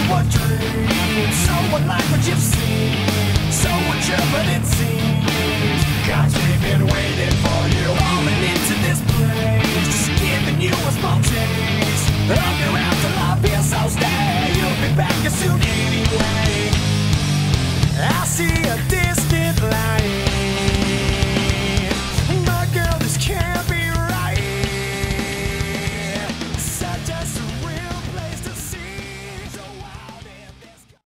what dreams, so unlike what you've seen, so mature but it seems. Cause we've been waiting for you, falling into this place, just giving you a small taste of your afterlife here, so stay. You'll be back soon anyway. I see a